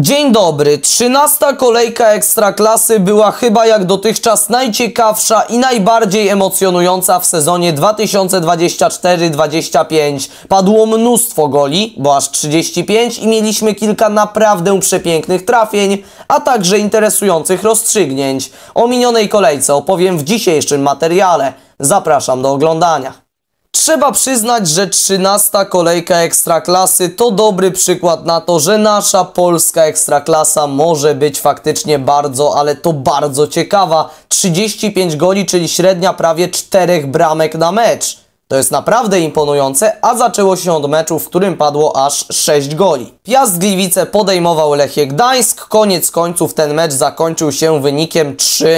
Dzień dobry, 13. kolejka Ekstraklasy była chyba jak dotychczas najciekawsza i najbardziej emocjonująca w sezonie 2024-25. Padło mnóstwo goli, bo aż 35 i mieliśmy kilka naprawdę przepięknych trafień, a także interesujących rozstrzygnięć. O minionej kolejce opowiem w dzisiejszym materiale. Zapraszam do oglądania. Trzeba przyznać, że 13. kolejka Ekstraklasy to dobry przykład na to, że nasza polska Ekstraklasa może być faktycznie bardzo, ale to bardzo ciekawa. 35 goli, czyli średnia prawie 4 bramek na mecz. To jest naprawdę imponujące, a zaczęło się od meczu, w którym padło aż 6 goli. Piast Gliwice podejmował Lechię Gdańsk, koniec końców ten mecz zakończył się wynikiem 3-3.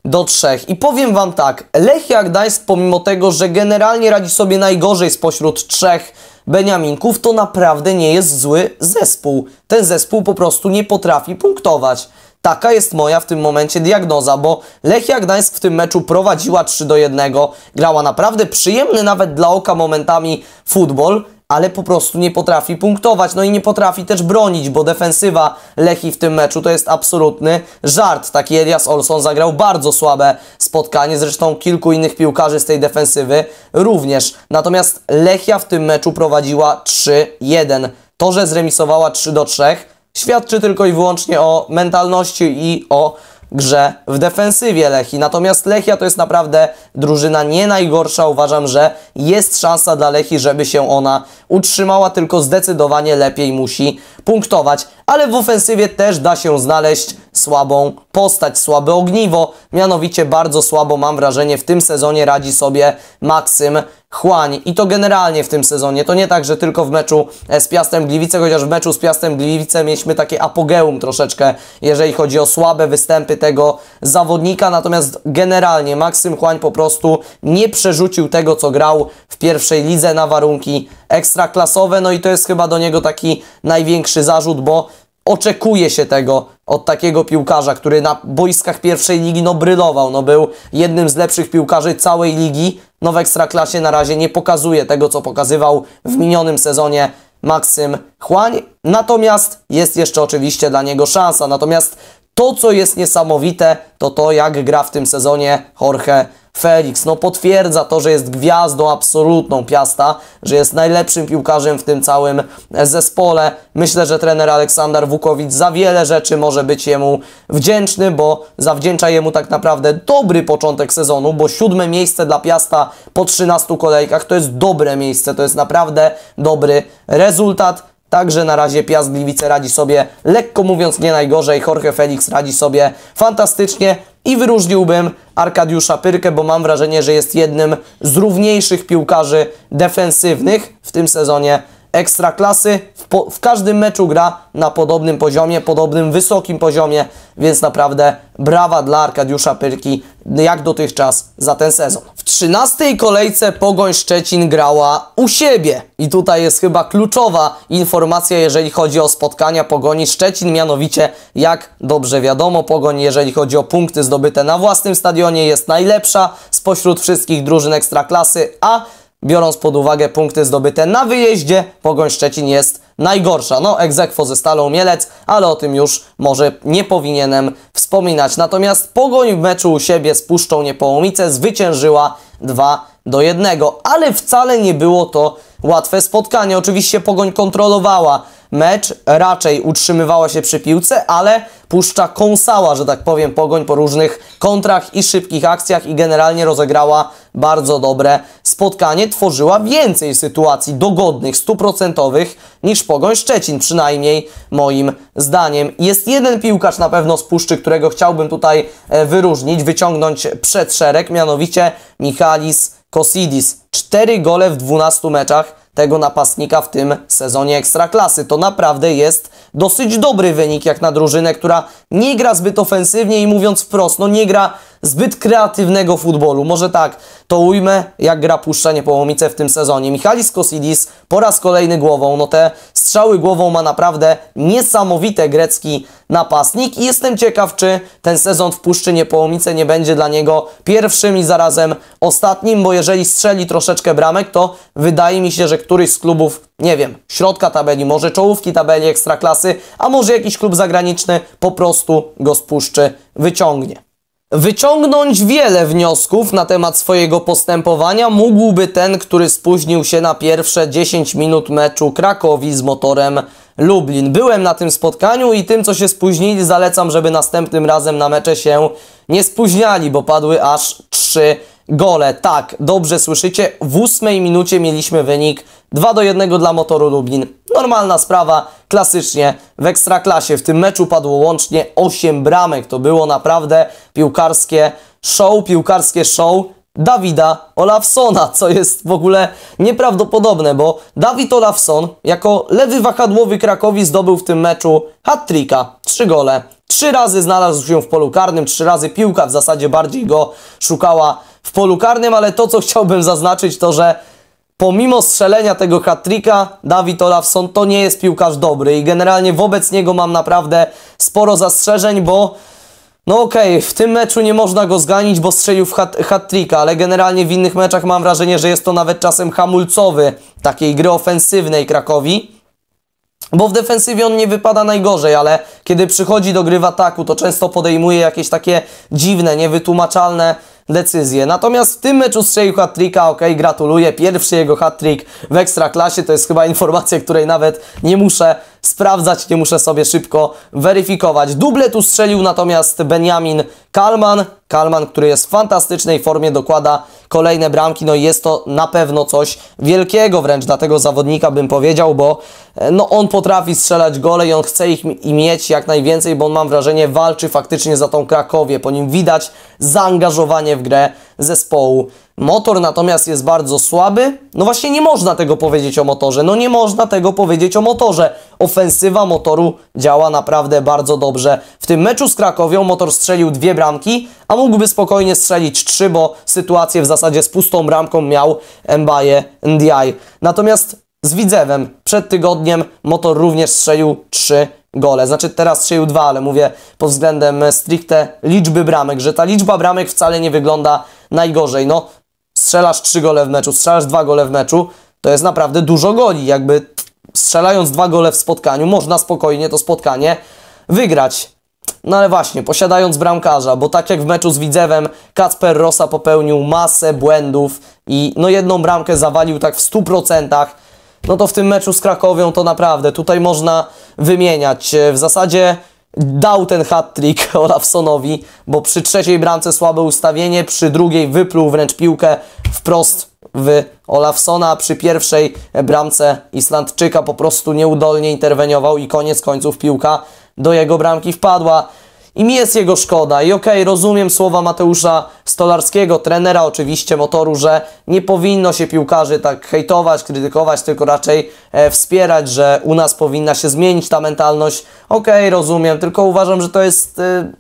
I powiem wam tak, Lechia Gdańsk pomimo tego, że generalnie radzi sobie najgorzej spośród trzech Beniaminków, to naprawdę nie jest zły zespół. Ten zespół po prostu nie potrafi punktować. Taka jest moja w tym momencie diagnoza, bo Lechia Gdańsk w tym meczu prowadziła 3-1, grała naprawdę przyjemny nawet dla oka momentami futbol, ale po prostu nie potrafi punktować, no i nie potrafi też bronić, bo defensywa Lechii w tym meczu to jest absolutny żart. Taki Elias Olsson zagrał bardzo słabe spotkanie, zresztą kilku innych piłkarzy z tej defensywy również. Natomiast Lechia w tym meczu prowadziła 3-1. To, że zremisowała 3-3 świadczy tylko i wyłącznie o mentalności i o grze w defensywie Lechii. Natomiast Lechia to jest naprawdę drużyna nie najgorsza. Uważam, że jest szansa dla Lechii, żeby się ona utrzymała, tylko zdecydowanie lepiej musi punktować. Ale w ofensywie też da się znaleźć słabą postać, słabe ogniwo. Mianowicie bardzo słabo, mam wrażenie, w tym sezonie radzi sobie Maksym Chłań. I to generalnie w tym sezonie. To nie tak, że tylko w meczu z Piastem Gliwice, chociaż w meczu z Piastem Gliwice mieliśmy takie apogeum troszeczkę, jeżeli chodzi o słabe występy tego zawodnika. Natomiast generalnie Maksym Chłań po prostu nie przerzucił tego, co grał w pierwszej lidze na warunki ekstraklasowe. No i to jest chyba do niego taki największy zarzut, bo oczekuje się tego od takiego piłkarza, który na boiskach pierwszej ligi brylował, był jednym z lepszych piłkarzy całej ligi. W Ekstraklasie na razie nie pokazuje tego, co pokazywał w minionym sezonie Maksym Chłań. Natomiast jest jeszcze oczywiście dla niego szansa. Natomiast to, co jest niesamowite, to jak gra w tym sezonie Jorge Felix. Potwierdza to, że jest gwiazdą absolutną Piasta, że jest najlepszym piłkarzem w tym całym zespole. Myślę, że trener Aleksander Wukowicz za wiele rzeczy może być jemu wdzięczny, bo zawdzięcza jemu tak naprawdę dobry początek sezonu, bo 7. miejsce dla Piasta po 13 kolejkach to jest dobre miejsce, to jest naprawdę dobry rezultat. Także na razie Piast Gliwice radzi sobie, lekko mówiąc, nie najgorzej. Jorge Felix radzi sobie fantastycznie i wyróżniłbym Arkadiusza Pyrkę, bo mam wrażenie, że jest jednym z równiejszych piłkarzy defensywnych w tym sezonie Ekstraklasy. W każdym meczu gra na podobnym poziomie, podobnym wysokim poziomie, więc naprawdę brawa dla Arkadiusza Pyrki jak dotychczas za ten sezon. W 13. kolejce Pogoń Szczecin grała u siebie i tutaj jest chyba kluczowa informacja, jeżeli chodzi o spotkania Pogoni Szczecin, mianowicie jak dobrze wiadomo, Pogoń, jeżeli chodzi o punkty zdobyte na własnym stadionie, jest najlepsza spośród wszystkich drużyn Ekstraklasy, a biorąc pod uwagę punkty zdobyte na wyjeździe, Pogoń Szczecin jest najgorsza. Ex aequo ze Stalą Mielec, ale o tym już może nie powinienem wspominać. Natomiast Pogoń w meczu u siebie z Puszczą Niepołomice zwyciężyła 2-1, ale wcale nie było to łatwe spotkanie. Oczywiście Pogoń kontrolowała mecz, raczej utrzymywała się przy piłce, ale Puszcza kąsała, że tak powiem, Pogoń po różnych kontrach i szybkich akcjach i generalnie rozegrała bardzo dobre spotkanie. Tworzyła więcej sytuacji dogodnych, 100% niż Pogoń Szczecin, przynajmniej moim zdaniem. Jest jeden piłkarz na pewno z Puszczy, którego chciałbym tutaj wyróżnić, wyciągnąć przed szereg, mianowicie Michalis Kosidis. 4 gole w 12 meczach tego napastnika w tym sezonie Ekstraklasy. To naprawdę jest dosyć dobry wynik jak na drużynę, która nie gra zbyt ofensywnie i mówiąc wprost, nie gra zbyt kreatywnego futbolu. Może tak to ujmę, jak gra Puszcza Niepołomice w tym sezonie. Michalis Kossidis po raz kolejny głową. No te strzały głową ma naprawdę niesamowite grecki napastnik i jestem ciekaw, czy ten sezon w Puszczy Niepołomice nie będzie dla niego pierwszym i zarazem ostatnim, bo jeżeli strzeli troszeczkę bramek, to wydaje mi się, że któryś z klubów, nie wiem, środka tabeli, może czołówki tabeli Ekstraklasy, a może jakiś klub zagraniczny po prostu go z Puszczy wyciągnie. Wyciągnąć wiele wniosków na temat swojego postępowania mógłby ten, który spóźnił się na pierwsze 10 minut meczu Krakowi z Motorem Lublin. Byłem na tym spotkaniu i tym, co się spóźnili, zalecam, żeby następnym razem na mecze się nie spóźniali, bo padły aż 3 gole. Tak, dobrze słyszycie, w 8 minucie mieliśmy wynik 2-1 dla Motoru Lublin. Normalna sprawa, klasycznie w Ekstraklasie. W tym meczu padło łącznie 8 bramek. To było naprawdę piłkarskie show Dawida Olafsona, co jest w ogóle nieprawdopodobne, bo Dawid Olafson jako lewy wahadłowy Krakowi zdobył w tym meczu hat-tricka, 3 gole. 3 razy znalazł się w polu karnym, 3 razy piłka w zasadzie bardziej go szukała w polu karnym, ale to, co chciałbym zaznaczyć, to że pomimo strzelenia tego hat-tricka, Dawid Olafson to nie jest piłkarz dobry i generalnie wobec niego mam naprawdę sporo zastrzeżeń, bo no okej, w tym meczu nie można go zganić, bo strzelił w hat-tricka, ale generalnie w innych meczach mam wrażenie, że jest to nawet czasem hamulcowy takiej gry ofensywnej Krakowi, bo w defensywie on nie wypada najgorzej, ale kiedy przychodzi do gry w ataku, to często podejmuje jakieś takie dziwne, niewytłumaczalne decyzje. Natomiast w tym meczu strzelił hat-tricka, okej, gratuluję. Pierwszy jego hat-trick w Ekstraklasie, to jest chyba informacja, której nawet nie muszę sprawdzać, nie muszę sobie szybko weryfikować. Duble tu strzelił natomiast Benjamin Kalman, który jest w fantastycznej formie, dokłada kolejne bramki, no i jest to na pewno coś wielkiego wręcz dla tego zawodnika, bym powiedział, bo no on potrafi strzelać gole i on chce ich mieć jak najwięcej, bo on, mam wrażenie, walczy faktycznie za tą Krakowię, po nim widać zaangażowanie w grę zespołu. Motor natomiast jest bardzo słaby. No właśnie nie można tego powiedzieć o Motorze. No nie można tego powiedzieć o Motorze. Ofensywa Motoru działa naprawdę bardzo dobrze. W tym meczu z Krakowią Motor strzelił 2 bramki, a mógłby spokojnie strzelić 3, bo sytuację w zasadzie z pustą bramką miał Mbaye Ndiaye. Natomiast z Widzewem przed tygodniem Motor również strzelił 3 gole. Znaczy teraz strzelił 2, ale mówię pod względem stricte liczby bramek, że ta liczba bramek wcale nie wygląda najgorzej. No, strzelasz 3 gole w meczu, strzelasz 2 gole w meczu, to jest naprawdę dużo goli. Jakby strzelając 2 gole w spotkaniu, można spokojnie to spotkanie wygrać. No ale właśnie, posiadając bramkarza, bo tak jak w meczu z Widzewem, Kacper Rosa popełnił masę błędów i no jedną bramkę zawalił tak w 100%, no to w tym meczu z Krakowią to naprawdę tutaj można wymieniać. W zasadzie dał ten hat-trick Olafsonowi, bo przy 3. bramce słabe ustawienie, przy 2. wypluł wręcz piłkę wprost w Olafsona, a przy 1. bramce Islandczyka po prostu nieudolnie interweniował i koniec końców piłka do jego bramki wpadła. I mi jest jego szkoda. I okej, rozumiem słowa Mateusza Stolarskiego, trenera oczywiście Motoru, że nie powinno się piłkarzy tak hejtować, krytykować, tylko raczej wspierać, że u nas powinna się zmienić ta mentalność. Okej, rozumiem, tylko uważam, że to jest...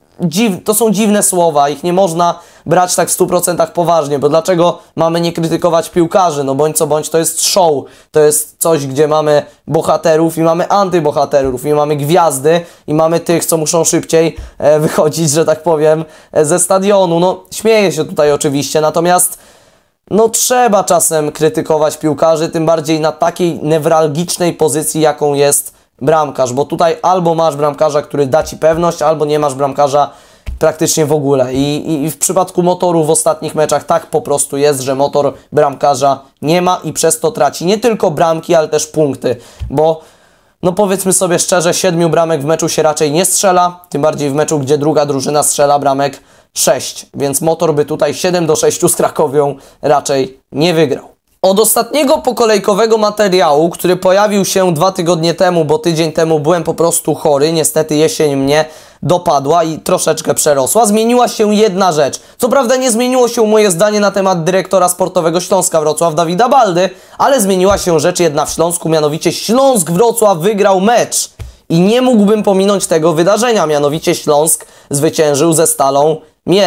to są dziwne słowa, ich nie można brać tak w 100% poważnie, bo dlaczego mamy nie krytykować piłkarzy? No bądź co bądź to jest show, to jest coś, gdzie mamy bohaterów i mamy antybohaterów, i mamy gwiazdy i mamy tych, co muszą szybciej wychodzić, że tak powiem, ze stadionu. No śmieję się tutaj oczywiście, natomiast no trzeba czasem krytykować piłkarzy, tym bardziej na takiej newralgicznej pozycji, jaką jest bramkarz, bo tutaj albo masz bramkarza, który da Ci pewność, albo nie masz bramkarza praktycznie w ogóle. I w przypadku Motoru w ostatnich meczach tak po prostu jest, że Motor bramkarza nie ma i przez to traci nie tylko bramki, ale też punkty, bo no powiedzmy sobie szczerze, 7 bramek w meczu się raczej nie strzela, tym bardziej w meczu, gdzie druga drużyna strzela bramek 6, więc Motor by tutaj 7-6 z Krakowią raczej nie wygrał. Od ostatniego pokolejkowego materiału, który pojawił się 2 tygodnie temu, bo tydzień temu byłem po prostu chory, niestety jesień mnie dopadła i troszeczkę przerosła, zmieniła się jedna rzecz. Co prawda nie zmieniło się moje zdanie na temat dyrektora sportowego Śląska Wrocław Dawida Baldy, ale zmieniła się rzecz jedna w Śląsku, mianowicie Śląsk Wrocław wygrał mecz. I nie mógłbym pominąć tego wydarzenia, mianowicie Śląsk zwyciężył ze Stalą Mielec.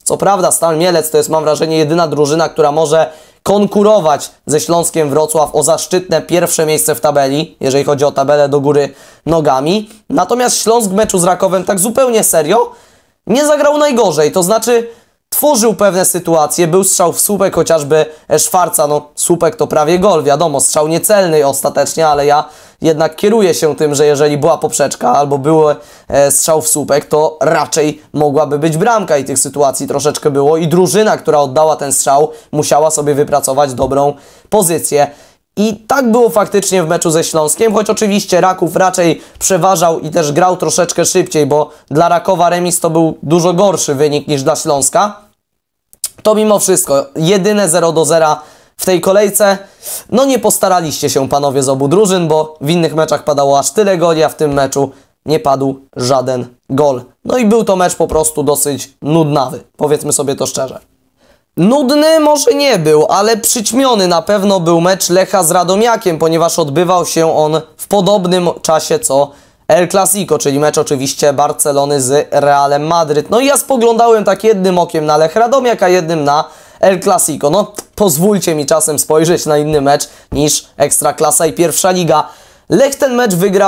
Co prawda Stal Mielec to jest, mam wrażenie, jedyna drużyna, która może konkurować ze Śląskiem Wrocław o zaszczytne pierwsze miejsce w tabeli, jeżeli chodzi o tabelę do góry nogami. Natomiast Śląsk w meczu z Rakowem tak zupełnie serio nie zagrał najgorzej, to znaczy tworzył pewne sytuacje, był strzał w słupek chociażby Szwarca, no słupek to prawie gol, wiadomo, strzał niecelny ostatecznie, ale ja jednak kieruję się tym, że jeżeli była poprzeczka albo był strzał w słupek, to raczej mogłaby być bramka i tych sytuacji troszeczkę było i drużyna, która oddała ten strzał, musiała sobie wypracować dobrą pozycję. I tak było faktycznie w meczu ze Śląskiem, choć oczywiście Raków raczej przeważał i też grał troszeczkę szybciej, bo dla Rakowa remis to był dużo gorszy wynik niż dla Śląska. To mimo wszystko jedyne 0-0 w tej kolejce. No nie postaraliście się panowie z obu drużyn, bo w innych meczach padało aż tyle goli, a w tym meczu nie padł żaden gol. No i był to mecz po prostu dosyć nudnawy, powiedzmy sobie to szczerze. Nudny może nie był, ale przyćmiony na pewno był mecz Lecha z Radomiakiem, ponieważ odbywał się on w podobnym czasie co El Clasico, czyli mecz oczywiście Barcelony z Realem Madryt. No i ja spoglądałem tak jednym okiem na Lech Radomiak, a jednym na El Clasico. No pozwólcie mi czasem spojrzeć na inny mecz niż Ekstraklasa i Pierwsza Liga. Lech ten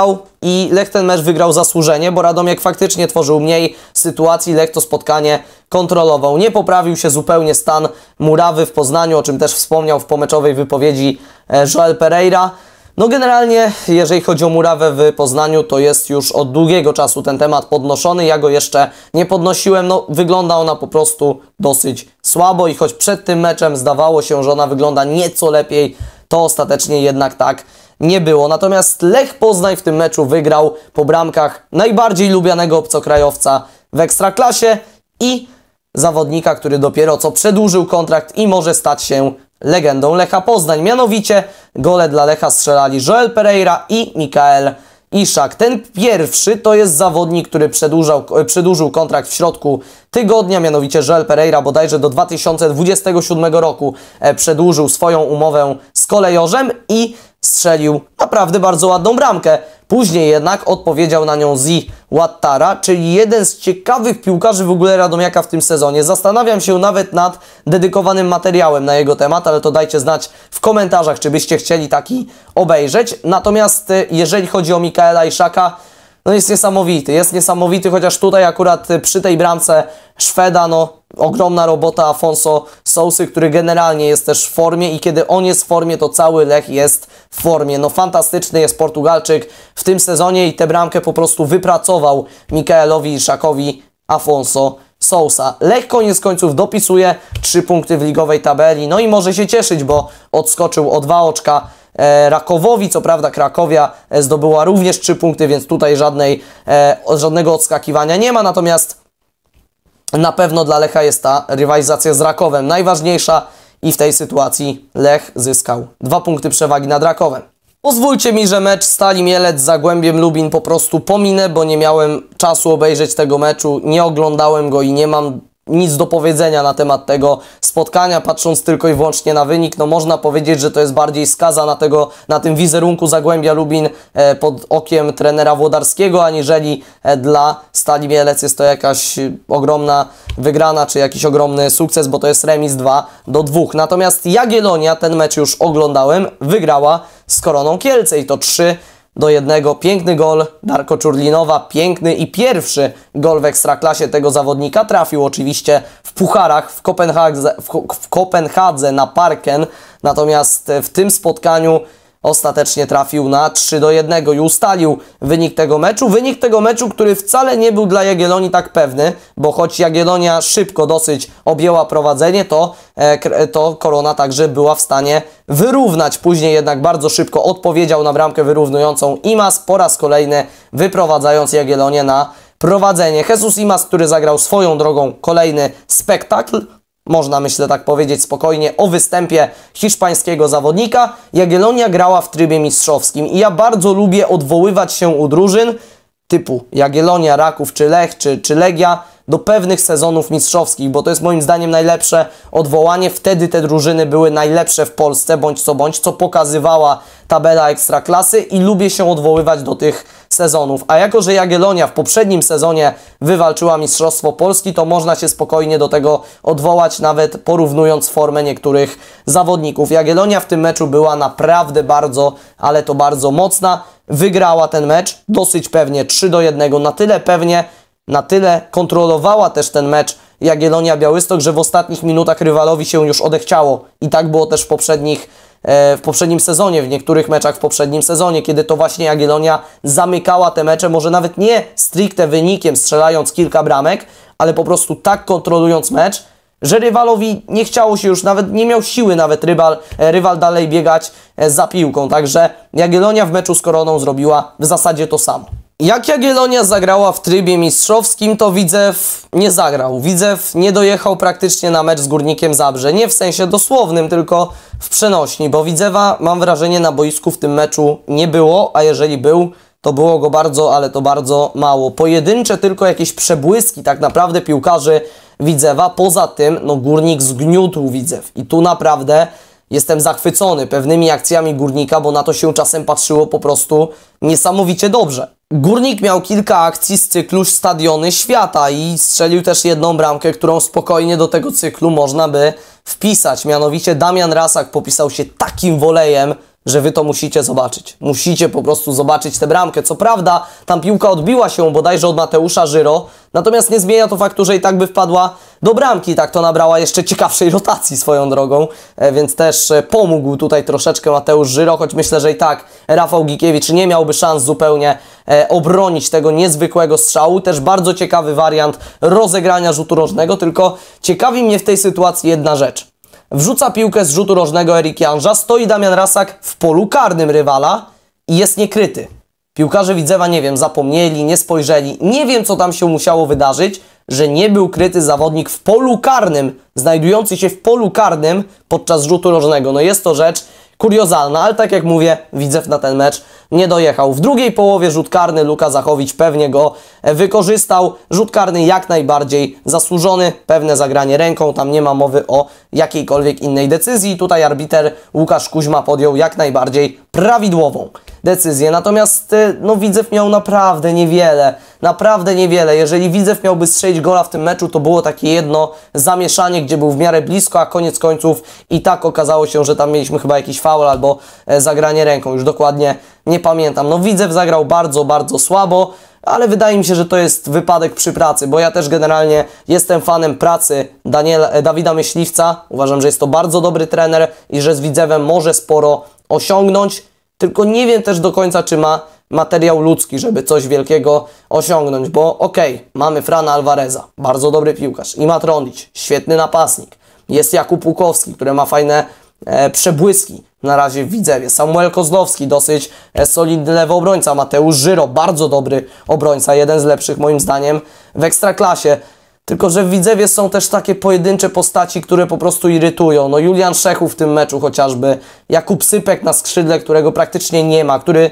mecz wygrał zasłużenie, bo Radomiak faktycznie tworzył mniej sytuacji, Lech to spotkanie kontrolował. Nie poprawił się zupełnie stan murawy w Poznaniu, o czym też wspomniał w pomeczowej wypowiedzi Joel Pereira. No generalnie, jeżeli chodzi o murawę w Poznaniu, to jest już od długiego czasu ten temat podnoszony. Ja go jeszcze nie podnosiłem. No wygląda ona po prostu dosyć słabo i choć przed tym meczem zdawało się, że ona wygląda nieco lepiej, to ostatecznie jednak tak nie było. Natomiast Lech Poznań w tym meczu wygrał po bramkach najbardziej lubianego obcokrajowca w Ekstraklasie i zawodnika, który dopiero co przedłużył kontrakt i może stać się legendą Lecha Poznań. Mianowicie gole dla Lecha strzelali Joel Pereira i Mikael Iszak. Ten pierwszy to jest zawodnik, który przedłużył kontrakt w środku tygodnia, mianowicie Joel Pereira bodajże do 2027 roku przedłużył swoją umowę z Kolejorzem i strzelił naprawdę bardzo ładną bramkę. Później jednak odpowiedział na nią Zi Ouattara, czyli jeden z ciekawych piłkarzy w ogóle Radomiaka w tym sezonie. Zastanawiam się nawet nad dedykowanym materiałem na jego temat, ale to dajcie znać w komentarzach, czy byście chcieli taki obejrzeć. Natomiast jeżeli chodzi o Mikaela Iszaka, no jest niesamowity, chociaż tutaj akurat przy tej bramce Szweda, no ogromna robota Afonso Sousy, który generalnie jest też w formie i kiedy on jest w formie, to cały Lech jest w formie. No fantastyczny jest Portugalczyk w tym sezonie i tę bramkę po prostu wypracował Mikaelowi Iszakowi Afonso Sousa. Lech koniec końców dopisuje 3 punkty w ligowej tabeli, no i może się cieszyć, bo odskoczył o 2 oczka Rakowowi. Co prawda Krakowia zdobyła również 3 punkty, więc tutaj żadnego odskakiwania nie ma, natomiast na pewno dla Lecha jest ta rywalizacja z Rakowem najważniejsza i w tej sytuacji Lech zyskał 2 punkty przewagi nad Rakowem. Pozwólcie mi, że mecz Stali Mielec z Zagłębiem Lubin po prostu pominę, bo nie miałem czasu obejrzeć tego meczu, nie oglądałem go i nie mam nic do powiedzenia na temat tego spotkania, patrząc tylko i wyłącznie na wynik. No można powiedzieć, że to jest bardziej skaza na tym wizerunku Zagłębia Lubin pod okiem trenera Włodarskiego, aniżeli dla Stali Mielec jest to jakaś ogromna wygrana, czy jakiś ogromny sukces, bo to jest remis 2-2. Natomiast Jagiellonia, ten mecz już oglądałem, wygrała z Koroną Kielce i to 3-1. Piękny gol Darko Czurlinowa, piękny i pierwszy gol w Ekstraklasie tego zawodnika. Trafił oczywiście w pucharach w Kopenhadze na Parken, natomiast w tym spotkaniu ostatecznie trafił na 3-1 i ustalił wynik tego meczu. Wynik tego meczu, który wcale nie był dla Jagiellonii tak pewny, bo choć Jagiellonia szybko dosyć objęła prowadzenie, to Korona także była w stanie wyrównać. Później jednak bardzo szybko odpowiedział na bramkę wyrównującą Imaz, po raz kolejny wyprowadzając Jagiellonię na prowadzenie. Jesus Imaz, który zagrał swoją drogą kolejny spektakl, można, myślę, tak powiedzieć spokojnie o występie hiszpańskiego zawodnika. Jagiellonia grała w trybie mistrzowskim i ja bardzo lubię odwoływać się u drużyn typu Jagiellonia, Raków czy Lech czy Legia do pewnych sezonów mistrzowskich, bo to jest moim zdaniem najlepsze odwołanie. Wtedy te drużyny były najlepsze w Polsce, bądź co pokazywała tabela Ekstraklasy i lubię się odwoływać do tych sezonów. A jako, że Jagiellonia w poprzednim sezonie wywalczyła Mistrzostwo Polski, to można się spokojnie do tego odwołać, nawet porównując formę niektórych zawodników. Jagiellonia w tym meczu była naprawdę bardzo, ale to bardzo mocna. Wygrała ten mecz dosyć pewnie 3-1, na tyle pewnie, na tyle kontrolowała też ten mecz Jagiellonia Białystok, że w ostatnich minutach rywalowi się już odechciało. I tak było też w poprzednim sezonie, w niektórych meczach w poprzednim sezonie, kiedy to właśnie Jagiellonia zamykała te mecze, może nawet nie stricte wynikiem, strzelając kilka bramek, ale po prostu tak kontrolując mecz, że rywalowi nie chciało się już, nawet nie miał siły nawet rywal dalej biegać za piłką. Także Jagiellonia w meczu z Koroną zrobiła w zasadzie to samo. Jak Jagiellonia zagrała w trybie mistrzowskim, to Widzew nie zagrał. Widzew nie dojechał praktycznie na mecz z Górnikiem Zabrze. Nie w sensie dosłownym, tylko w przenośni, bo Widzewa, mam wrażenie, na boisku w tym meczu nie było, a jeżeli był, to było go bardzo, ale to bardzo mało. Pojedyncze tylko jakieś przebłyski tak naprawdę piłkarzy Widzewa. Poza tym, no Górnik zgniótł Widzew i tu naprawdę jestem zachwycony pewnymi akcjami Górnika, bo na to się czasem patrzyło po prostu niesamowicie dobrze. Górnik miał kilka akcji z cyklu Stadiony Świata i strzelił też jedną bramkę, którą spokojnie do tego cyklu można by wpisać. Mianowicie Damian Rasak popisał się takim wolejem, że wy to musicie zobaczyć. Musicie po prostu zobaczyć tę bramkę. Co prawda, tam piłka odbiła się bodajże od Mateusza Żyro, natomiast nie zmienia to faktu, że i tak by wpadła do bramki. Tak to nabrała jeszcze ciekawszej rotacji swoją drogą, więc też pomógł tutaj troszeczkę Mateusz Żyro, choć myślę, że i tak Rafał Gikiewicz nie miałby szans zupełnie obronić tego niezwykłego strzału. Też bardzo ciekawy wariant rozegrania rzutu rożnego, tylko ciekawi mnie w tej sytuacji jedna rzecz. Wrzuca piłkę z rzutu rożnego Erik Janża, stoi Damian Rasak w polu karnym rywala i jest niekryty. Piłkarze Widzewa, nie wiem, zapomnieli, nie spojrzeli, nie wiem co tam się musiało wydarzyć, że nie był kryty zawodnik w polu karnym, znajdujący się w polu karnym podczas rzutu rożnego. No jest to rzecz kuriozalna, ale tak jak mówię, Widzew na ten mecz nie dojechał. W drugiej połowie rzut karny Luka Zachowicz pewnie go wykorzystał. Rzut karny jak najbardziej zasłużony, pewne zagranie ręką, tam nie ma mowy o jakiejkolwiek innej decyzji. Tutaj arbiter Łukasz Kuźma podjął jak najbardziej prawidłową decyzję. Natomiast no Widzew miał naprawdę niewiele. Jeżeli Widzew miałby strzelić gola w tym meczu, to było takie jedno zamieszanie, gdzie był w miarę blisko, a koniec końców i tak okazało się, że tam mieliśmy chyba jakiś faul albo zagranie ręką. Już dokładnie nie pamiętam. No Widzew zagrał bardzo, bardzo słabo, ale wydaje mi się, że to jest wypadek przy pracy, bo ja też generalnie jestem fanem pracy Dawida Myśliwca. Uważam, że jest to bardzo dobry trener i że z Widzewem może sporo osiągnąć, tylko nie wiem też do końca, czy ma materiał ludzki, żeby coś wielkiego osiągnąć, bo okej, mamy Frana Alvareza, bardzo dobry piłkarz, Imad Rondić, świetny napastnik, jest Jakub Łukowski, który ma fajne przebłyski na razie w Widzewie, Samuel Kozlowski, dosyć solidny lewy obrońca, Mateusz Żyro, bardzo dobry obrońca, jeden z lepszych moim zdaniem w Ekstraklasie. Tylko że w Widzewie są też takie pojedyncze postaci, które po prostu irytują. No Julian Szechów w tym meczu chociażby, Jakub Sypek na skrzydle, którego praktycznie nie ma, który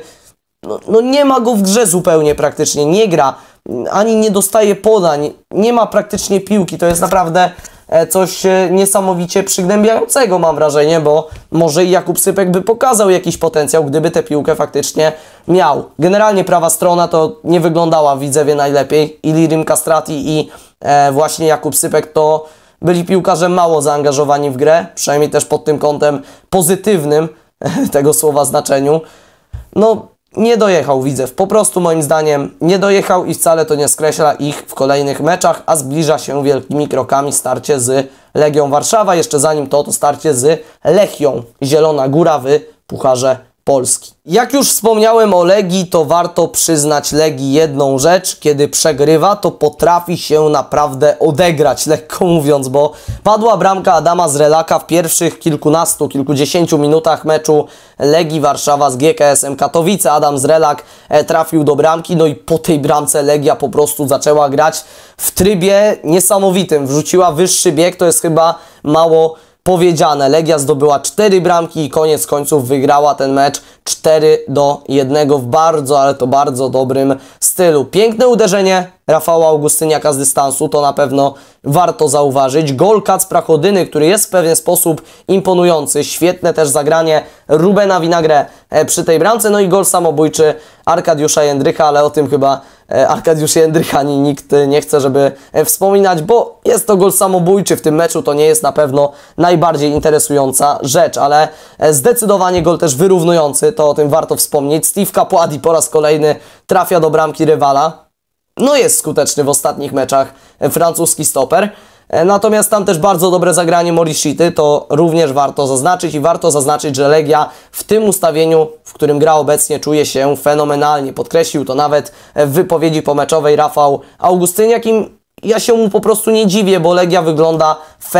no nie ma go w grze zupełnie praktycznie, nie gra, ani nie dostaje podań, nie ma praktycznie piłki. To jest naprawdę coś niesamowicie przygnębiającego, mam wrażenie, bo może i Jakub Sypek by pokazał jakiś potencjał, gdyby tę piłkę faktycznie miał. Generalnie prawa strona to nie wyglądała w Widzewie najlepiej. I Lirim Kastrati i właśnie Jakub Sypek to byli piłkarze mało zaangażowani w grę, przynajmniej też pod tym kątem pozytywnym tego słowa znaczeniu. No nie dojechał Widzew, po prostu moim zdaniem nie dojechał i wcale to nie skreśla ich w kolejnych meczach, a zbliża się wielkimi krokami starcie z Legią Warszawa, jeszcze zanim to starcie z Lechią Zielona Góra w Pucharze Polski. Jak już wspomniałem o Legii, to warto przyznać Legii jedną rzecz. Kiedy przegrywa, to potrafi się naprawdę odegrać, lekko mówiąc, bo padła bramka Adama Zrelaka w pierwszych kilkudziesięciu minutach meczu Legii Warszawa z GKS-em Katowice. Adam Zrelak trafił do bramki, no i po tej bramce Legia po prostu zaczęła grać w trybie niesamowitym. Wrzuciła wyższy bieg, to jest chyba mało powiedziane. Legia zdobyła 4 bramki i koniec końców wygrała ten mecz 4-1 w bardzo, ale to bardzo dobrym stylu. Piękne uderzenie Rafała Augustyniaka z dystansu, to na pewno warto zauważyć. Gol Kacpra Chodyny, który jest w pewien sposób imponujący. Świetne też zagranie Rubena Vinagre przy tej bramce. No i gol samobójczy Arkadiusza Jędrycha, ale o tym chyba Arkadiusz Jędrych ani nikt nie chce, żeby wspominać, bo jest to gol samobójczy w tym meczu. To nie jest na pewno najbardziej interesująca rzecz, ale zdecydowanie gol też wyrównujący, to o tym warto wspomnieć. Steve Capuadi po raz kolejny trafia do bramki rywala. No jest skuteczny w ostatnich meczach francuski stoper. Natomiast tam też bardzo dobre zagranie Morishity, to również warto zaznaczyć i warto zaznaczyć, że Legia w tym ustawieniu, w którym gra obecnie, czuje się fenomenalnie. Podkreślił to nawet w wypowiedzi pomeczowej Rafał Augustyniak i ja się mu po prostu nie dziwię, bo Legia wygląda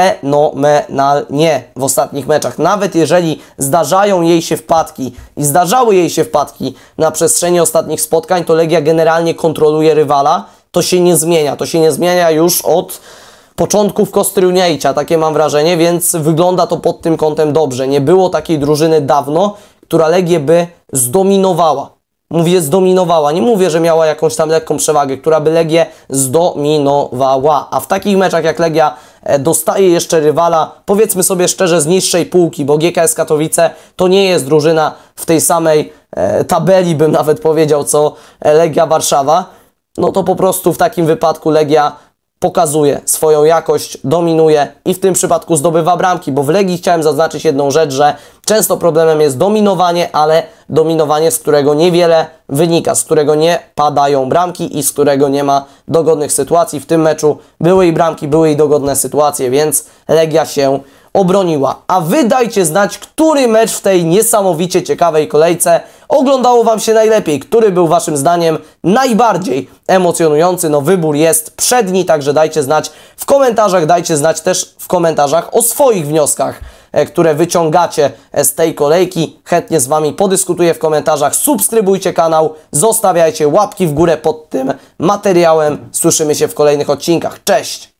fenomenalnie w ostatnich meczach. Nawet jeżeli zdarzają jej się wpadki i zdarzały jej się wpadki na przestrzeni ostatnich spotkań, to Legia generalnie kontroluje rywala. To się nie zmienia. To się nie zmienia już od początków Kostruniejcia, takie mam wrażenie, więc wygląda to pod tym kątem dobrze. Nie było takiej drużyny dawno, która Legię by zdominowała. Mówię zdominowała, nie mówię, że miała jakąś tam lekką przewagę, która by Legię zdominowała. A w takich meczach jak Legia dostaje jeszcze rywala, powiedzmy sobie szczerze, z niższej półki, bo GKS Katowice to nie jest drużyna w tej samej tabeli, bym nawet powiedział, co Legia Warszawa, no to po prostu w takim wypadku Legia pokazuje swoją jakość, dominuje i w tym przypadku zdobywa bramki, bo w Legii chciałem zaznaczyć jedną rzecz, że często problemem jest dominowanie, ale dominowanie, z którego niewiele wynika, z którego nie padają bramki i z którego nie ma dogodnych sytuacji. W tym meczu były i bramki, były i dogodne sytuacje, więc Legia się obroniła. A wy dajcie znać, który mecz w tej niesamowicie ciekawej kolejce oglądało wam się najlepiej, który był waszym zdaniem najbardziej emocjonujący. No wybór jest przedni, także dajcie znać w komentarzach, dajcie znać też w komentarzach o swoich wnioskach, które wyciągacie z tej kolejki. Chętnie z wami podyskutuję w komentarzach. Subskrybujcie kanał, zostawiajcie łapki w górę pod tym materiałem. Słyszymy się w kolejnych odcinkach. Cześć!